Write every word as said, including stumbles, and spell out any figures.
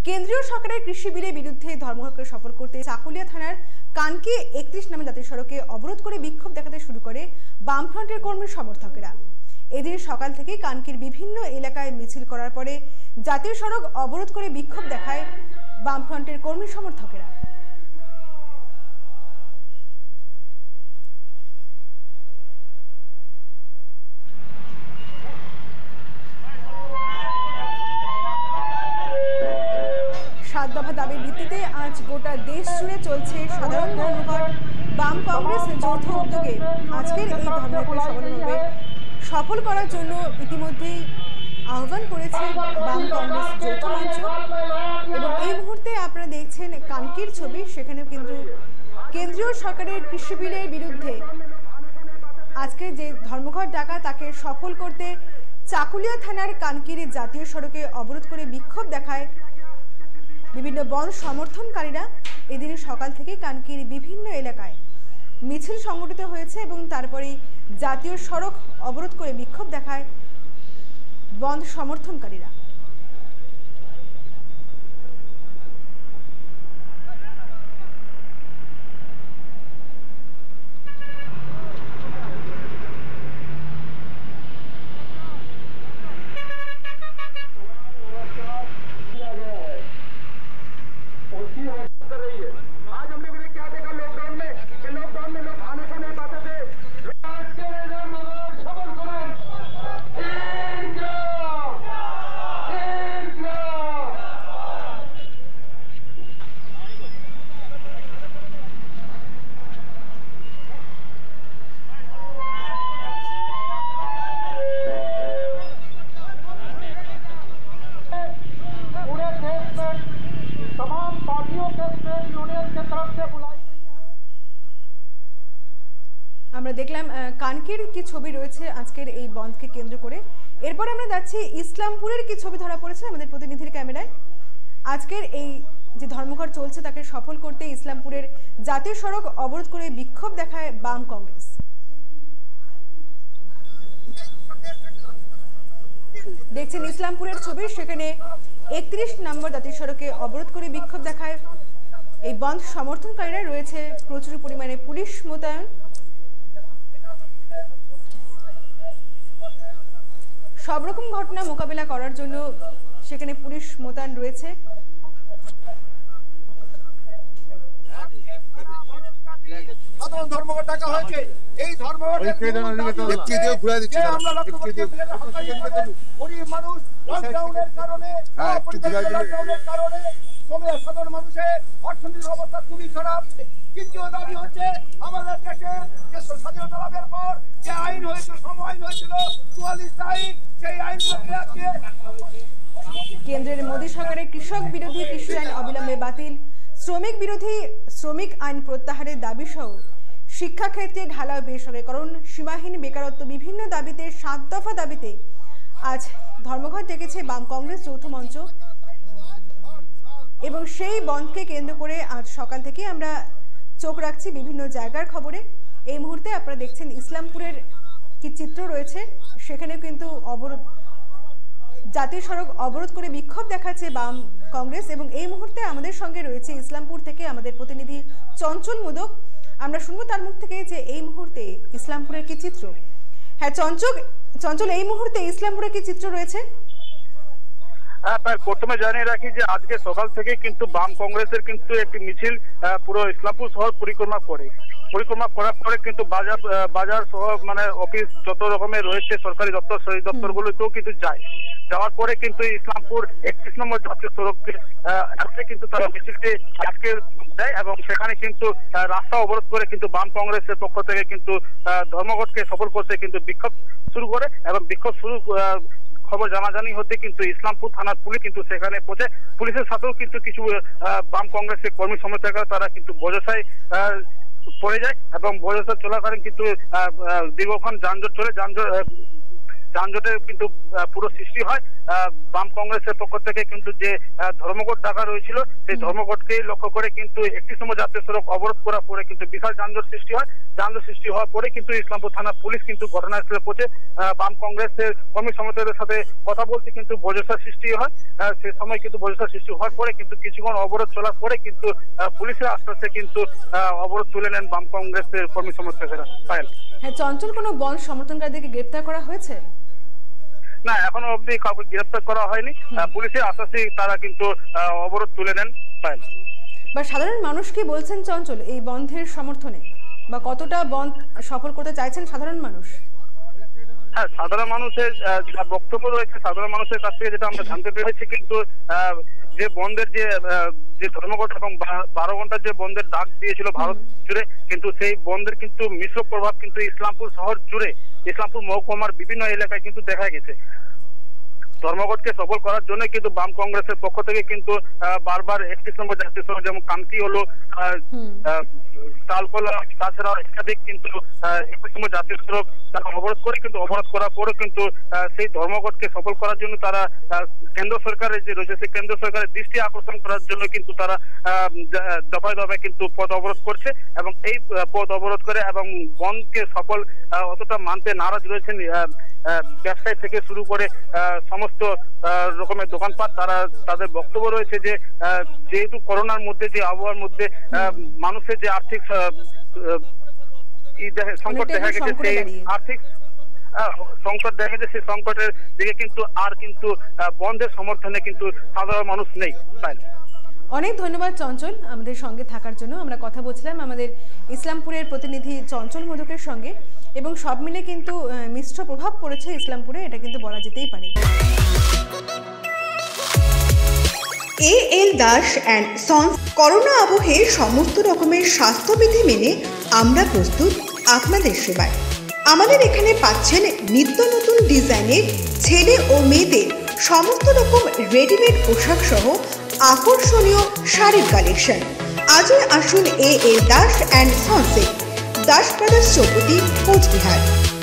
কেন্দ্রীয় সরকারের কৃষি বিলের বিরুদ্ধে ধর্মঘটকে সফল করতে চাকুলিয়া থানার কানকি একত্রিশ নামে জাতীয় সড়কে অবরোধ করে বিক্ষোভ দেখাতে শুরু করে বামফ্রন্টের কর্মী সমর্থকেরা। এদিন সকাল থেকে কানকির বিভিন্ন এলাকায় মিছিল করার পরে জাতীয় সড়ক অবরোধ করে বিক্ষোভ দেখায় বামফ্রন্টের কর্মী সমর্থকেরা। সাত দফা দাবির ভিত্তিতে আজ গোটা দেশ জুড়ে চলছে সাধারণ ধর্মঘট। বাম কংগ্রেসের যৌথ উদ্যোগে আজকের এই ধর্মঘটকে সফলভাবে সফল করার জন্য ইতিমধ্যেই আহ্বান করেছে বাম কংগ্রেস যৌথ মঞ্চ। এবং এই মুহূর্তে আপনারা দেখছেন কানকির ছবি, সেখানেও কিন্তু কেন্দ্রীয় সরকারের কৃষি বিলের বিরুদ্ধে আজকে যে ধর্মঘট ডাকা তাকে সফল করতে চাকুলিয়া থানার কানকির জাতীয় সড়কে অবরোধ করে বিক্ষোভ দেখায় বিভিন্ন বন্ধ সমর্থনকারীরা। এদিন সকাল থেকে কানকির বিভিন্ন এলাকায় মিছিল সংগঠিত হয়েছে এবং তারপরেই জাতীয় সড়ক অবরোধ করে বিক্ষোভ দেখায় বন্ধ সমর্থনকারীরা। আমরা দেখলাম কানকির কি ছবি রয়েছে আজকের এই বন্ধকে কেন্দ্র করে। এরপর আমরা যাচ্ছি ইসলামপুরের কি ছবি ধরা পড়েছে আমাদের প্রতিনিধির ক্যামেরায়। আজকের এই যে ধর্মঘট চলছে তাকে সফল করতে ইসলামপুরের জাতীয় সড়ক অবরোধ করে বিক্ষোভ দেখায় বাম কংগ্রেস। দেখছেন ইসলামপুরের ছবি, সেখানে একত্রিশ নম্বর জাতীয় সড়কে অবরোধ করে বিক্ষোভ দেখায় এই বন্ধ সমর্থনকারীরা। রয়েছে প্রচুর পরিমাণে পুলিশ মোতায়েন। সব রকম ঘটনা মোকাবিলা করার জন্য সেখানে পুলিশ মোতায়েন রয়েছে। সাধারণ ধর্মঘট ডাকা হয়েছে। এই ধর্মঘটের গরিব মানুষ লকডাউনের কারণে লকডাউনের কারণে সাধারণ মানুষের অর্থনৈতিক অবস্থা খুবই খারাপ। তৃতীয় দাবি হচ্ছে আমাদের দেশে যে স্বাধীনতা লাভের পর যে আইন হয়েছিল, সম আইন হয়েছিল চুয়াল্লিশ আইন, সেই আইন কেন্দ্রের মোদী সরকারের কৃষক বিরোধী কৃষি আইন অবিলম্বে বাতিল, শ্রমিক বিরোধী শ্রমিক আইন প্রত্যাহারের দাবি সহ শিক্ষাক্ষেত্রে ঢালাও বেসরকারীকরণ, সীমাহীন বেকারত্ব, বিভিন্ন দাবিতে সাত দফা দাবিতে আজ ধর্মঘট ডেকেছে বাম কংগ্রেস যৌথ মঞ্চ। এবং সেই বন্ধকে কেন্দ্র করে আজ সকাল থেকে আমরা চোখ রাখছি বিভিন্ন জায়গার খবরে। এই মুহূর্তে আপনারা দেখছেন ইসলামপুরের কি চিত্র রয়েছে, সেখানে কিন্তু অবরোধ জাতীয় সড়ক অবরোধ করে বিক্ষোভ দেখাচ্ছে বাম কংগ্রেস। এবং এই মুহূর্তে আমাদের সঙ্গে রয়েছে ইসলামপুর থেকে আমাদের প্রতিনিধি চঞ্চল মোদক। আমরা শুনবো তার মুখ থেকে যে এই মুহূর্তে ইসলামপুরের কি চিত্র। হ্যাঁ চঞ্চল, চঞ্চল এই মুহূর্তে ইসলামপুরের কি চিত্র রয়েছে? হ্যাঁ, প্রথমে জানিয়ে রাখি যে আজকে সকাল থেকে কিন্তু বাম কংগ্রেসের কিন্তু একটি মিছিল পুরো ইসলামপুর শহর পরিক্রমা করে পরিক্রমা করার পরে কিন্তু বাজার বাজার সহ মানে অফিস যত রকমের রয়েছে সরকারি দপ্তর সেই দপ্তরগুলোতেও কিন্তু যায়। যাওয়ার পরে কিন্তু ইসলামপুর একত্রিশ নম্বর জাতীয় সড়ককে আজকে কিন্তু তারা মিছিলটি আজকে দেয় এবং সেখানে কিন্তু রাস্তা অবরোধ করে কিন্তু বাম কংগ্রেসের পক্ষ থেকে কিন্তু ধর্মঘটকে সফল করতে কিন্তু বিক্ষোভ শুরু করে। এবং বিক্ষোভ শুরু খবর জানাজানি হতে কিন্তু ইসলামপুর থানার পুলিশ কিন্তু সেখানে পৌঁছে। পুলিশের সাথেও কিন্তু কিছু বাম কংগ্রেসের কর্মী সমর্থকরা তারা কিন্তু বজসায় পড়ে যায় এবং বজসা চলাকালীন কিন্তু দীর্ঘক্ষণ যানজট চলে। যানজট যানজটের কিন্তু পুরো সৃষ্টি হয়। বাম কংগ্রেসের পক্ষ থেকে কিন্তু যে ধর্মঘট ডাকা রয়েছিল সেই ধর্মঘটকে লক্ষ্য করে কিন্তু একটি সময় জাতীয় সড়ক অবরোধ করার পরে কিন্তু বিশাল যানজট সৃষ্টি হয়। যানজট সৃষ্টি হওয়ার পরে কিন্তু ইসলামপুর থানা পুলিশ কিন্তু ঘটনাস্থলে পৌঁছে বাম কংগ্রেসের কর্মী সমর্থকদের সাথে কথা বলতে কিন্তু বচসা সৃষ্টি হয়। সে সময় কিন্তু বচসা সৃষ্টি হওয়ার পরে কিন্তু কিছুক্ষণ অবরোধ চলার পরে কিন্তু পুলিশের আশ্বাসে কিন্তু অবরোধ তুলে নেন বাম কংগ্রেসের কর্মী সমর্থকেরা। পায়েল, হ্যাঁ, চঞ্চল কোনো বন্ধ সমর্থনকারীদেরকে গ্রেপ্তার করা হয়েছে? না, এখনো অবধি কাউকে গ্রেপ্তার করা হয়নি। পুলিশের আশ্বাসে তারা কিন্তু অবরোধ তুলে নেন। পায়েল, বা সাধারণ মানুষ কি বলছেন চঞ্চল এই বন্ধের সমর্থনে, বা কতটা বন্ধ সফল করতে চাইছেন সাধারণ মানুষ? হ্যাঁ, সাধারণ মানুষের যা বক্তব্য রয়েছে, সাধারণ মানুষের কাছ থেকে যেটা আমরা জানতে পেরেছি কিন্তু যে বন্ধের যে যে ধর্মঘট এবং বারো ঘন্টার যে বন্ধের ডাক দিয়েছিল ভারত জুড়ে, কিন্তু সেই বন্ধের কিন্তু মিশ্র প্রভাব কিন্তু ইসলামপুর শহর জুড়ে, ইসলামপুর মহকুমার বিভিন্ন এলাকায় কিন্তু দেখা গেছে। ধর্মঘটকে সফল করার জন্য কিন্তু বাম কংগ্রেসের পক্ষ থেকে কিন্তু বারবার একত্রিশ নম্বর জাতীয় সড়ক যেমন কান্তি হলো, তালকোলা, তাছাড়া একাধিক কিন্তু একত্রিশ নম্বর জাতীয় সড়ক তারা অবরোধ করে, কিন্তু অবরোধ করার পরে কিন্তু সেই ধর্মঘটকে সফল করার জন্য তারা কেন্দ্র সরকারের যে রয়েছে সেই কেন্দ্র সরকারের দৃষ্টি আকর্ষণ করার জন্য কিন্তু তারা দফায় দফায় কিন্তু পথ অবরোধ করছে এবং এই পথ অবরোধ করে এবং বন্ধকে সফল অতটা মানতে নারাজ রয়েছেন ব্যবসায়ী থেকে শুরু করে সমস্ত রকমের দোকানপাট। তারা তাদের বক্তব্য রয়েছে যে যেহেতু করোনার মধ্যে যে আবহাওয়ার মধ্যে মানুষের যে আর্থিক সংকট দেখা গেছে, সেই আর্থিক সংকট দেখা গেছে, সেই সংকটের দিকে কিন্তু আর কিন্তু বন্ধের সমর্থনে কিন্তু সাধারণ মানুষ নেই। তাই অনেক ধন্যবাদ চঞ্চল আমাদের সঙ্গে থাকার জন্য। আমরা কথা বলছিলাম আমাদের ইসলামপুরের প্রতিনিধি চঞ্চল মোদকের সঙ্গে, এবং সব মিলে কিন্তু মিশ্র প্রভাব পড়েছে ইসলামপুরে, এটা কিন্তু বলা যেতেই পারে। A L Das and sons corona আবহে সমস্ত রকমের স্বাস্থ্যবিধি মেনে আমরা প্রস্তুত আপনাদের সেবায়। আমাদের এখানে পাচ্ছেন নিত্য নতুন ডিজাইনের ছেলে ও মেয়েদের সমস্ত রকম রেডিমেড পোশাক সহ আকর্ষণীয় শাড়ির কালেকশন। আজই আসুন এ এল দাস অ্যান্ড সন্সে, দাস ব্রাদার্স চৌপতি, কোচবিহার।